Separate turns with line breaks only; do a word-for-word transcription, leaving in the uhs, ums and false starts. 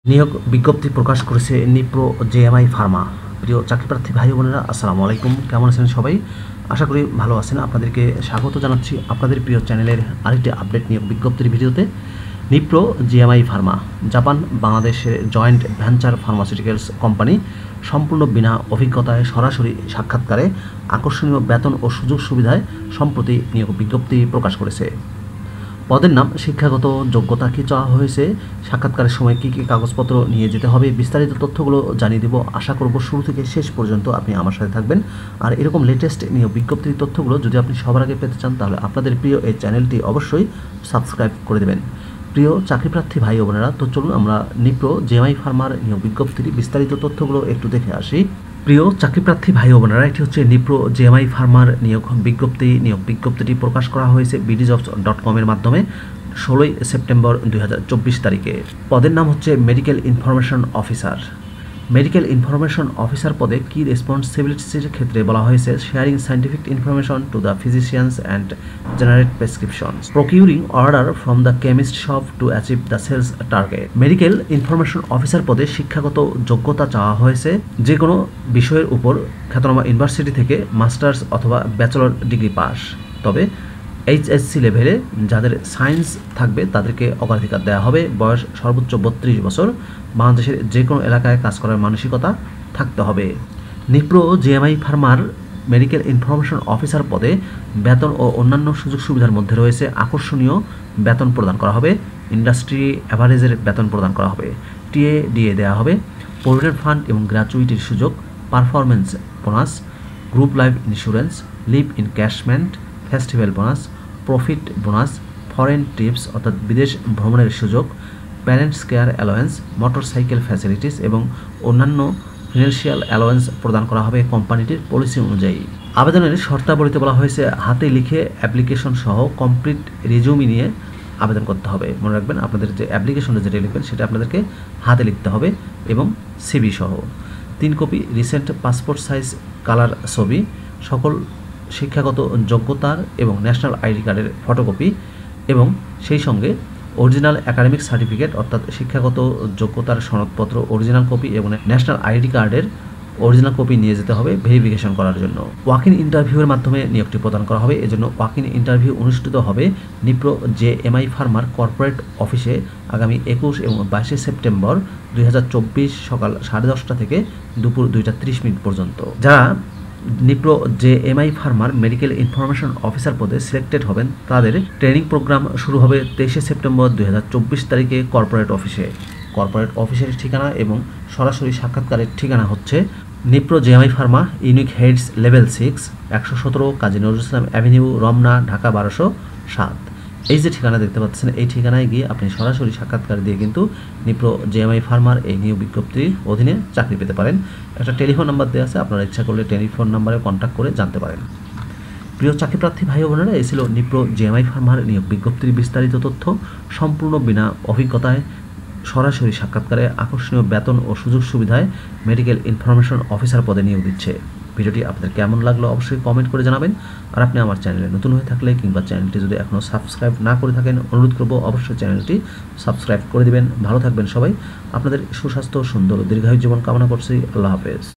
নিয়োগ বিজ্ঞপ্তি প্রকাশ করেছে নিপ্রো জেএমআই ফার্মা। প্রিয় চাকরিপ্রার্থী ভাই বোনেরা, আসসালামু আলাইকুম। কেমন আছেন সবাই? আশা করি ভালো আছেন। আপনাদেরকে স্বাগত জানাচ্ছি আপনাদের প্রিয় চ্যানেলের আরেকটি আপডেট নিয়োগ বিজ্ঞপ্তির ভিডিওতে। নিপ্রো জেএমআই ফার্মা জাপান বাংলাদেশের জয়েন্ট ভেঞ্চার ফার্মাসিউটিক্যালস কোম্পানি সম্পূর্ণ বিনা অভিজ্ঞতায় সরাসরি সাক্ষাৎকারে আকর্ষণীয় বেতন ও সুযোগ সুবিধায় সম্প্রতি নিয়োগ বিজ্ঞপ্তি প্রকাশ করেছে। পদের নাম, শিক্ষাগত যোগ্যতা কী চাওয়া হয়েছে, সাক্ষাৎকারের সময় কী কী কাগজপত্র নিয়ে যেতে হবে, বিস্তারিত তথ্যগুলো জানিয়ে দেব। আশা করব শুরু থেকে শেষ পর্যন্ত আপনি আমার সাথে থাকবেন। আর এরকম লেটেস্ট নিয়োগ বিজ্ঞপ্তির তথ্যগুলো যদি আপনি সবার আগে পেতে চান, তাহলে আপনাদের প্রিয় এই চ্যানেলটি অবশ্যই সাবস্ক্রাইব করে দেবেন। প্রিয় চাকরিপ্রার্থী ভাই ও বোনেরা, তো চলুন আমরা নিপ্রো জেএমআই ফার্মার নিয়োগ বিজ্ঞপ্তির বিস্তারিত তথ্যগুলো একটু দেখে আসি। প্রিয় চাকরিপ্রার্থী ভাই ও বোনেরা, এটি হচ্ছে নিপ্রো জেএমআই ফার্মার নিয়োগ বিজ্ঞপ্তি। নিয়োগ বিজ্ঞপ্তিটি প্রকাশ করা হয়েছে বিডি জবস ডট কমের মাধ্যমে ষোলোই সেপ্টেম্বর দুই হাজার চব্বিশ তারিখে। পদের নাম হচ্ছে medical information officer. Medical information officer পদে কি রেসপন্সিবিলিটিসের ক্ষেত্রে বলা হয়েছে, sharing scientific information to the physicians and generate prescriptions, procuring order from the chemist shop to achieve the sales target. Medical information officer পদে শিক্ষাগত যোগ্যতা চাওয়া হয়েছে যে কোনো বিষয়ের উপর খ্যাতনামা ইউনিভার্সিটি থেকে মাস্টার্স অথবা ব্যাচেলর ডিগ্রি পাস। তবে এইচএসসি লেভেলে যাদের সায়েন্স থাকবে তাদেরকে অগ্রাধিকার দেওয়া হবে। বয়স সর্বোচ্চ বত্রিশ বছর। বাংলাদেশের যে কোনো এলাকায় কাজ করার মানসিকতা থাকতে হবে। নিপ্রো জেএমআই ফার্মার মেডিকেল ইনফরমেশন অফিসার পদে বেতন ও অন্যান্য সুযোগ সুবিধার মধ্যে রয়েছে আকর্ষণীয় বেতন প্রদান করা হবে, ইন্ডাস্ট্রি অ্যাভারেজের বেতন প্রদান করা হবে, টিএ ডিএ দেওয়া হবে, প্রভিডেন্ট ফান্ড এবং গ্র্যাচুইটির সুযোগ, performance bonus, group life insurance, leave encashment, festival bonus, profit bonus, foreign trips অর্থাৎ বিদেশ ভ্রমণের সুযোগ, parents care allowance, motorcycle facilities এবং অন্যান্য ফিনান্সিয়াল অ্যালাওয়েন্স প্রদান করা হবে কোম্পানিটির পলিসি অনুযায়ী। আবেদনের শর্তাবলীতে বলা হয়েছে হাতে লিখে অ্যাপ্লিকেশন সহ কমপ্লিট রেজিউমি নিয়ে আবেদন করতে হবে। মনে রাখবেন, আপনাদের যে অ্যাপ্লিকেশনটা যেটা লিখবেন সেটা আপনাদেরকে হাতে লিখতে হবে এবং সিভি সহ তিন copy recent passport size colour ছবি, সকল শিক্ষাগত যোগ্যতার এবং ন্যাশনাল আইডি কার্ডের ফটোকপি এবং সেই সঙ্গে অরিজিনাল একাডেমিক সার্টিফিকেট অর্থাৎ শিক্ষাগত যোগ্যতার সনদপত্র অরিজিনাল কপি এবং ন্যাশনাল আইডি কার্ডের অরিজিনাল কপি নিয়ে যেতে হবে ভেরিফিকেশন করার জন্য। ওয়াক ইন ইন্টারভিউয়ের মাধ্যমে নিয়োগটি প্রদান করা হবে। এজন্য ওয়াক ইন ইন্টারভিউ অনুষ্ঠিত হবে নিপ্রো জেএমআই ফার্মার কর্পোরেট অফিসে আগামী একুশ এবং বাইশে সেপ্টেম্বর দুই হাজার চব্বিশ সকাল সাড়ে দশটা থেকে দুপুর দুইটা ত্রিশ মিনিট পর্যন্ত। যারা নিপ্রো জেএমআই ফার্মার মেডিকেল ইনফরমেশন অফিসার পদে সিলেক্টেড হবেন তাদের ট্রেনিং প্রোগ্রাম শুরু হবে তেইশে সেপ্টেম্বর দুই হাজার চব্বিশ তারিখে কর্পোরেট অফিসে। কর্পোরেট অফিসের ঠিকানা এবং সরাসরি সাক্ষাৎকারের ঠিকানা হচ্ছে Nipro JMI pharma, unique heads level six, একশো সতেরো কাজী নজরুল ইসলাম অ্যাভিনিউ, রমনা, ঢাকা বারোশো সাত। এই যে ঠিকানা দেখতে পাচ্ছেন, এই ঠিকানায় গিয়ে আপনি সরাসরি সাক্ষাৎকার দিয়ে কিন্তু নিপ্রো জেএমআই ফার্মার এই নিয়োগ বিজ্ঞপ্তির অধীনে চাকরি পেতে পারেন। একটা টেলিফোন নাম্বার দেওয়া আছে, আপনারা ইচ্ছা করলে টেলিফোন নাম্বারে কন্ট্যাক্ট করে জানতে পারেন। প্রিয় চাকরিপ্রার্থী ভাই বোনেরা, এই ছিল নিপ্রো জেএমআই ফার্মার নিয়োগ বিজ্ঞপ্তির বিস্তারিত তথ্য। সম্পূর্ণ বিনা অভিজ্ঞতায় সরাসরি সাক্ষাৎকারে আকর্ষণীয় বেতন ও সুযোগ সুবিধায় মেডিকেল ইনফরমেশন অফিসার পদে নিয়োগ দিচ্ছে। ভিডিওটি আপনাদের কেমন লাগলো অবশ্যই কমেন্ট করে জানাবেন। আর আপনি আমার চ্যানেলে নতুন হয়ে থাকলে কিংবা চ্যানেলটি যদি এখনও সাবস্ক্রাইব না করে থাকেন, অনুরোধ করব অবশ্যই চ্যানেলটি সাবস্ক্রাইব করে দিবেন। ভালো থাকবেন সবাই। আপনাদের সুস্বাস্থ্য, সুন্দর ও দীর্ঘায়ু জীবন কামনা করছি। আল্লাহ হাফেজ।